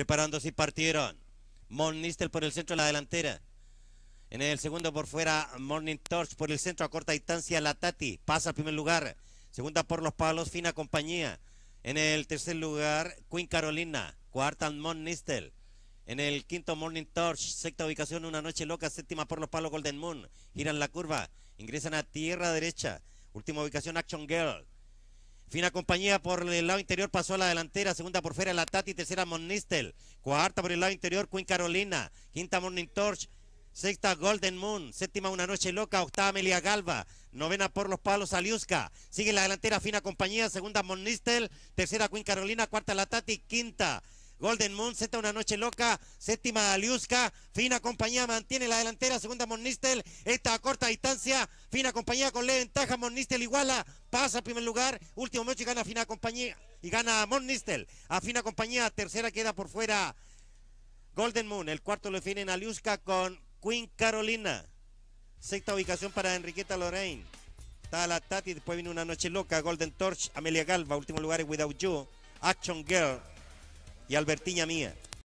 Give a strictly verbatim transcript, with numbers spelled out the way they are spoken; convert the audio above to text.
Preparándose y partieron. Von Nistel por el centro de la delantera. En el segundo por fuera, Morning Torch por el centro a corta distancia, La Tati. Pasa al primer lugar. Segunda por los palos, Fina Compañía. En el tercer lugar, Queen Carolina. Cuarta, Von Nistel. En el quinto, Morning Torch. Sexta ubicación, Una Noche Loca. Séptima por los palos, Golden Moon. Giran la curva. Ingresan a tierra derecha. Última ubicación, Action Girl. Fina Compañía por el lado interior pasó a la delantera. Segunda por fuera, La Tati. Tercera, Von Nistel. Cuarta por el lado interior, Queen Carolina. Quinta, Morning Torch. Sexta, Golden Moon. Séptima, Una Noche Loca. Octava, Amelia Galva. Novena por los palos, Aliuska. Sigue la delantera, Fina Compañía. Segunda, Von Nistel. Tercera, Queen Carolina. Cuarta, La Tati. Quinta, Golden Moon. Sexta, Una Noche Loca. Séptima, Aliuska. Fina Compañía mantiene la delantera. Segunda, Von Nistel. Esta a corta distancia. Fina Compañía con leve ventaja. Von Nistel iguala. Pasa al primer lugar. Último mecho y gana Fina Compañía. Y gana Von Nistel. A Fina Compañía. Tercera queda por fuera Golden Moon. El cuarto lo definen Aliuska con Queen Carolina. Sexta ubicación para Enriqueta Lorraine. Está La Tati. Después viene Una Noche Loca. Golden Torch. Amelia Galva. Último lugar es Without You. Action Girl. Y Albertiña Mía.